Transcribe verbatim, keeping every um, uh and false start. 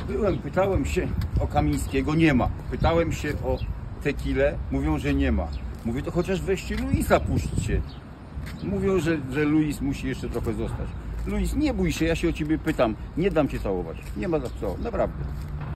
Byłem, pytałem się o Kamińskiego, nie ma. Pytałem się o Tequilę, mówią, że nie ma. Mówię, to chociaż weźcie Luisa, puśćcie. Mówią, że, że Luis musi jeszcze trochę zostać. Luis, nie bój się, ja się o ciebie pytam. Nie dam cię całować. Nie ma za co, naprawdę.